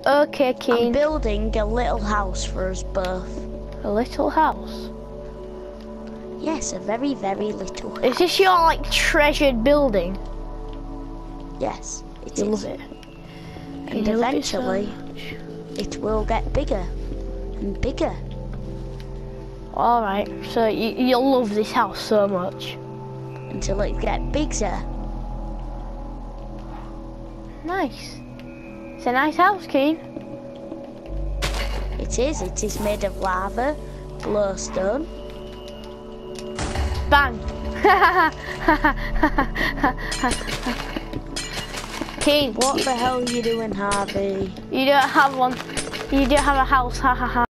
Okay, I'm Keane. building a little house for us both. A little house? Yes, a very, very little house. Is this your, like, treasured building? Yes, it You is. love it. And You love it so eventually, much. it will get bigger and bigger. Alright, so you'll love this house so much. Until it gets bigger. Nice. It's a nice house, Keane. It is. It is made of lava, glowstone. Bang! Keane, What the hell are you doing, Harvey? you don't have one. You don't have a house, ha ha ha.